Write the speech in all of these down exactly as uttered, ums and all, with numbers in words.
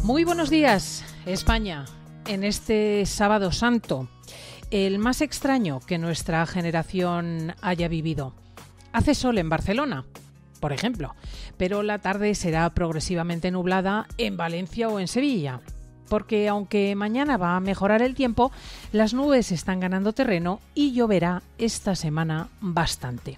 Muy buenos días, España, en este Sábado Santo, el más extraño que nuestra generación haya vivido. Hace sol en Barcelona, por ejemplo, pero la tarde será progresivamente nublada en Valencia o en Sevilla, porque aunque mañana va a mejorar el tiempo, las nubes están ganando terreno y lloverá esta semana bastante.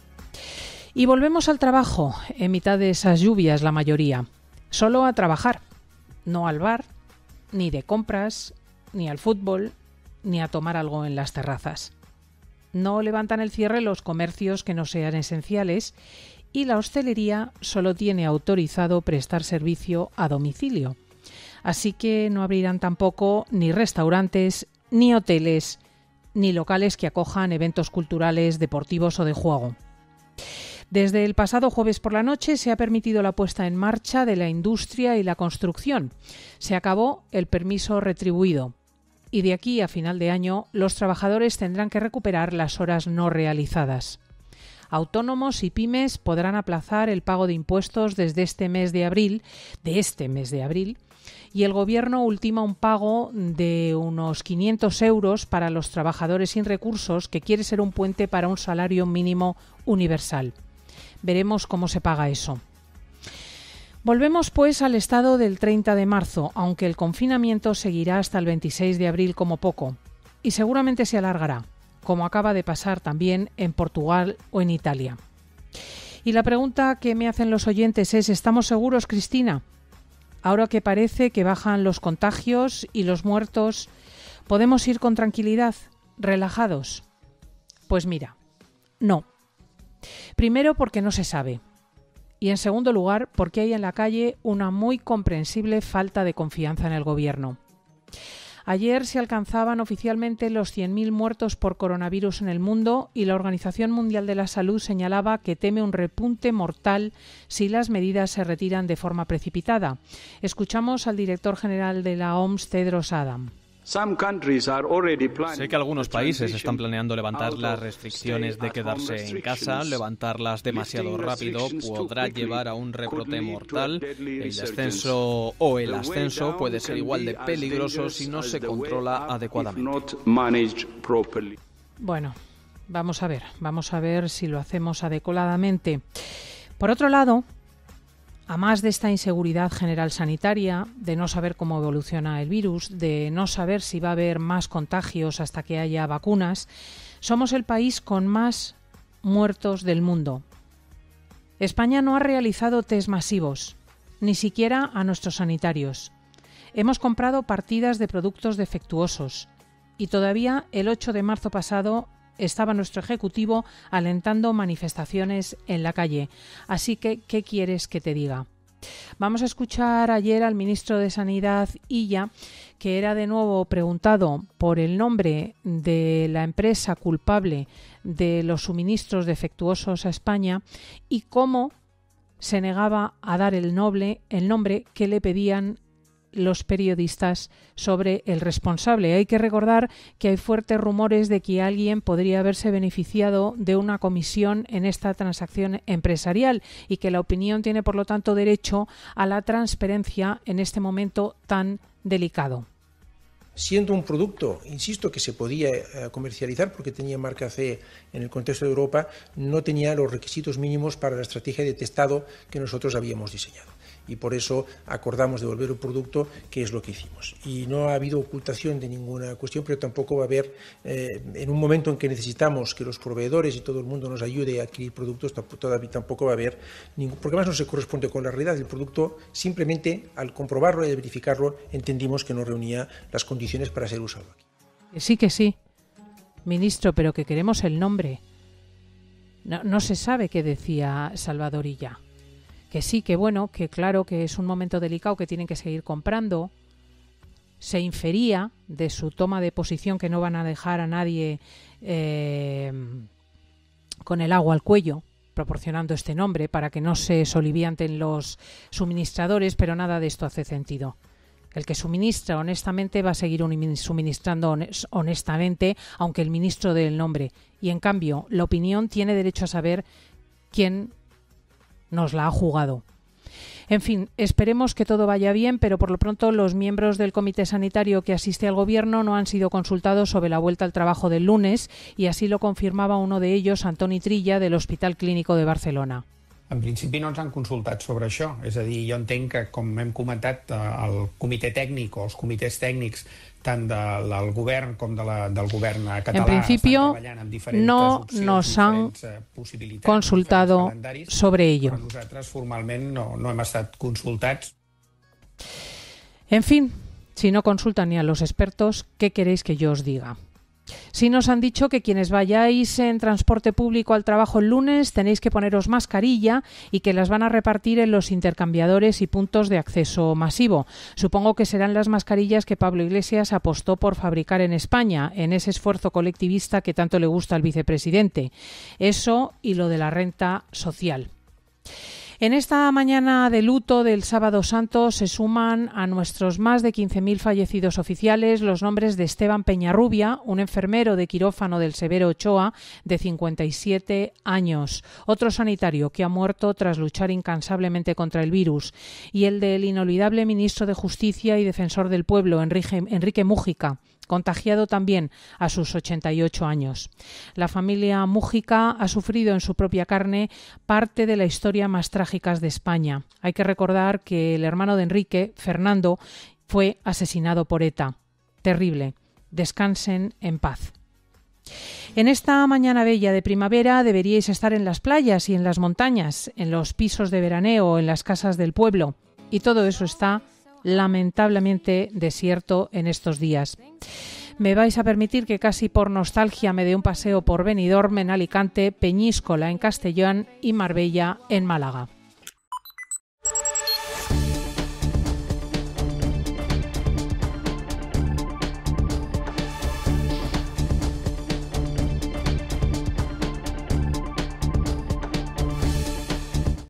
Y volvemos al trabajo, en mitad de esas lluvias la mayoría, solo a trabajar. No al bar, ni de compras, ni al fútbol, ni a tomar algo en las terrazas. No levantan el cierre los comercios que no sean esenciales y la hostelería solo tiene autorizado prestar servicio a domicilio. Así que no abrirán tampoco ni restaurantes, ni hoteles, ni locales que acojan eventos culturales, deportivos o de juego. Desde el pasado jueves por la noche se ha permitido la puesta en marcha de la industria y la construcción. Se acabó el permiso retribuido y de aquí a final de año los trabajadores tendrán que recuperar las horas no realizadas. Autónomos y pymes podrán aplazar el pago de impuestos desde este mes de abril, de este mes de abril, y el Gobierno ultima un pago de unos quinientos euros para los trabajadores sin recursos, que quiere ser un puente para un salario mínimo universal. Veremos cómo se paga eso. Volvemos pues al estado del treinta de marzo, aunque el confinamiento seguirá hasta el veintiséis de abril como poco, y seguramente se alargará, como acaba de pasar también en Portugal o en Italia. Y la pregunta que me hacen los oyentes es: ¿estamos seguros, Cristina? Ahora que parece que bajan los contagios y los muertos, ¿podemos ir con tranquilidad, relajados? Pues mira, no. Primero, porque no se sabe. Y en segundo lugar, porque hay en la calle una muy comprensible falta de confianza en el Gobierno. Ayer se alcanzaban oficialmente los cien mil muertos por coronavirus en el mundo y la Organización Mundial de la Salud señalaba que teme un repunte mortal si las medidas se retiran de forma precipitada. Escuchamos al director general de la O M S, Tedros Adhanom. Sé que algunos países están planeando levantar las restricciones de quedarse en casa. Levantarlas demasiado rápido podrá llevar a un rebrote mortal. El descenso o el ascenso puede ser igual de peligroso si no se controla adecuadamente. Bueno, vamos a ver, vamos a ver si lo hacemos adecuadamente. Por otro lado, a más de esta inseguridad general sanitaria, de no saber cómo evoluciona el virus, de no saber si va a haber más contagios hasta que haya vacunas, somos el país con más muertos del mundo. España no ha realizado test masivos, ni siquiera a nuestros sanitarios. Hemos comprado partidas de productos defectuosos y todavía el ocho de marzo pasado estaba nuestro Ejecutivo alentando manifestaciones en la calle. Así que, ¿qué quieres que te diga? Vamos a escuchar ayer al ministro de Sanidad, Illa, que era de nuevo preguntado por el nombre de la empresa culpable de los suministros defectuosos a España y cómo se negaba a dar el, noble, el nombre que le pedían los periodistas sobre el responsable. Hay que recordar que hay fuertes rumores de que alguien podría haberse beneficiado de una comisión en esta transacción empresarial y que la opinión tiene, por lo tanto, derecho a la transparencia en este momento tan delicado. Siendo un producto, insisto, que se podía comercializar porque tenía marca C E en el contexto de Europa, no tenía los requisitos mínimos para la estrategia de testado que nosotros habíamos diseñado. Y por eso acordamos devolver el producto, que es lo que hicimos. Y no ha habido ocultación de ninguna cuestión, pero tampoco va a haber, eh, en un momento en que necesitamos que los proveedores y todo el mundo nos ayude a adquirir productos, todavía tampoco va a haber ningún, porque además no se corresponde con la realidad del producto. Simplemente al comprobarlo y verificarlo entendimos que no reunía las condiciones para ser usado aquí. Que sí, que sí, ministro, pero que queremos el nombre. No, no se sabe qué decía Salvador Illa. Que sí, que bueno, que claro que es un momento delicado, que tienen que seguir comprando. Se infería de su toma de posición que no van a dejar a nadie eh, con el agua al cuello, proporcionando este nombre para que no se solivianten los suministradores, pero nada de esto hace sentido. El que suministra honestamente va a seguir suministrando honestamente, aunque el ministro dé el nombre. Y en cambio, la opinión tiene derecho a saber quién nos la ha jugado. En fin, esperemos que todo vaya bien, pero por lo pronto los miembros del Comité Sanitario que asiste al Gobierno no han sido consultados sobre la vuelta al trabajo del lunes y así lo confirmaba uno de ellos, Antoni Trilla, del Hospital Clínico de Barcelona. En principi no ens han consultat sobre això, és a dir, jo entenc que, com hem comentat, el comitè tècnic o els comitès tècnics tant de, del govern com de la, del govern català en principio, estan treballant amb diferents no opcions, nos han diferents possibilitats, consultado sobre ello. Però nosaltres formalment no, no hem estat consultats. En fin, si no consultan ni a los expertos, ¿qué queréis que yo os diga? Sí nos han dicho que quienes vayáis en transporte público al trabajo el lunes tenéis que poneros mascarilla y que las van a repartir en los intercambiadores y puntos de acceso masivo. Supongo que serán las mascarillas que Pablo Iglesias apostó por fabricar en España, en ese esfuerzo colectivista que tanto le gusta al vicepresidente. Eso y lo de la renta social. En esta mañana de luto del Sábado Santo se suman a nuestros más de quince mil fallecidos oficiales los nombres de Esteban Peñarrubia, un enfermero de quirófano del Severo Ochoa, de cincuenta y siete años, otro sanitario que ha muerto tras luchar incansablemente contra el virus, y el del inolvidable ministro de Justicia y defensor del pueblo, Enrique, Enrique Mújica, contagiado también a sus ochenta y ocho años. La familia Mújica ha sufrido en su propia carne parte de la historia más trágica de España. Hay que recordar que el hermano de Enrique, Fernando, fue asesinado por ETA. Terrible. Descansen en paz. En esta mañana bella de primavera deberíais estar en las playas y en las montañas, en los pisos de veraneo, en las casas del pueblo. Y todo eso está lamentablemente desierto en estos días. Me vais a permitir que casi por nostalgia me dé un paseo por Benidorm en Alicante, Peñíscola en Castellón y Marbella en Málaga.